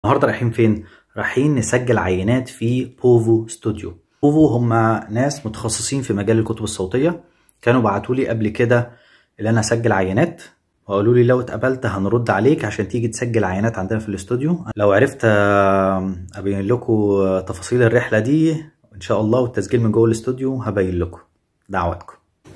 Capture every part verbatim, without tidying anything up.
النهارده رايحين فين؟ رايحين نسجل عينات في بوفو ستوديو. بوفو هم ناس متخصصين في مجال الكتب الصوتية، كانوا بعتوا لي قبل كده اللي انا اسجل عينات، وقالوا لي لو اتقبلت هنرد عليك عشان تيجي تسجل عينات عندنا في الاستوديو. لو عرفت ابين لكم تفاصيل الرحلة دي ان شاء الله والتسجيل من جوه الاستوديو هبين لكم. دعواتكم.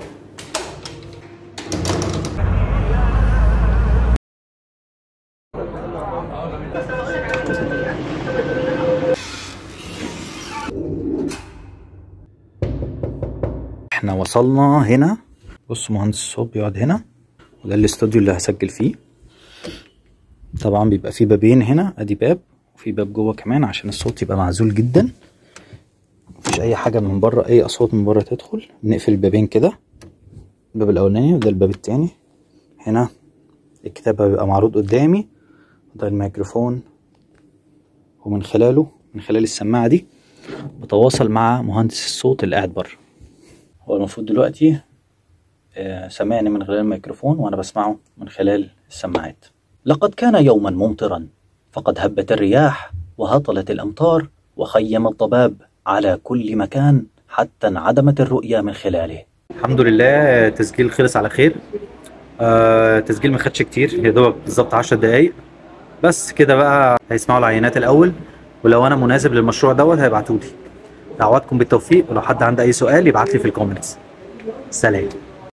احنا وصلنا هنا. بصوا مهندس الصوت بيقعد هنا، وده الاستوديو اللي هسجل فيه. طبعا بيبقى فيه بابين هنا، ادي باب وفي باب جوه كمان عشان الصوت يبقى معزول جدا، مفيش اي حاجه من بره، اي اصوات من بره تدخل. بنقفل البابين كده، الباب الاولاني وده الباب التاني. هنا الكتاب بيبقى معروض قدامي، وده الميكروفون، ومن خلاله من خلال السماعه دي بتواصل مع مهندس الصوت اللي قاعد بره. هو المفروض دلوقتي آه سمعني من خلال الميكروفون وانا بسمعه من خلال السماعات. لقد كان يوما ممطرا، فقد هبت الرياح وهطلت الامطار وخيم الضباب على كل مكان حتى انعدمت الرؤية من خلاله. الحمد لله التسجيل خلص على خير. آه تسجيل ما خدش كتير، يا دوب بالظبط عشر دقايق بس كده. بقى هيسمعوا العينات الاول، ولو انا مناسب للمشروع دوت هيبعتولي. دعواتكم بالتوفيق، ولو حد عنده اي سؤال يبعت لي في الكومنتس. سلام.